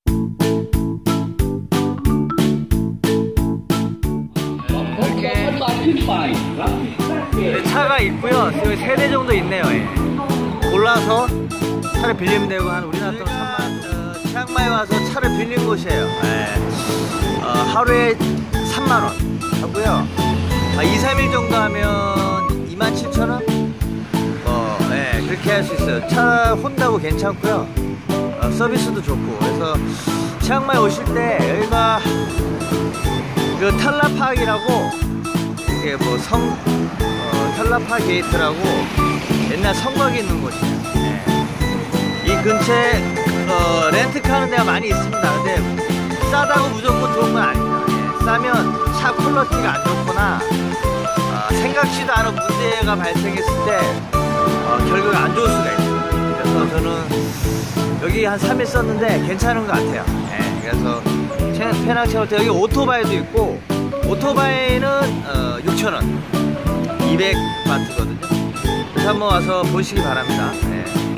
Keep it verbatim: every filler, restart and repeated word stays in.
네, 차가 있고요. 여기 세 대 정도 있네요. 예. 골라서 차를 빌리면 되고, 한 우리나라 돈 삼만 원. 어, 치앙마이 와서 차를 빌린 곳이에요. 예. 어, 하루에 삼만 원 하고요. 아, 이, 삼 일 정도 하면 이만 칠천 원? 어, 예, 그렇게 할 수 있어요. 차 혼다고 괜찮고요. 어, 서비스도 좋고. 그래서 치앙마이 오실 때 여기가 그 탈라파악이라고, 이게 뭐 성, 어, 탈라파 게이트라고 옛날 성곽이 있는 곳이에요. 네. 이 근처에 어, 렌트카는 데가 많이 있습니다. 근데 싸다고 무조건 좋은 건 아닙니다. 예. 싸면 차 퀄리티가 안 좋거나 어, 생각지도 않은 문제가 발생했을 때 어, 결국 안 좋을 수가 있어요. 그래서 저는 여기 한 삼 일 썼는데 괜찮은 것 같아요. 예. 그래서 페낭 채울 때 여기 오토바이도 있고, 오토바이는 어, 육천 원, 이백 와트거든요. 그래서 한번 와서 보시기 바랍니다. 네.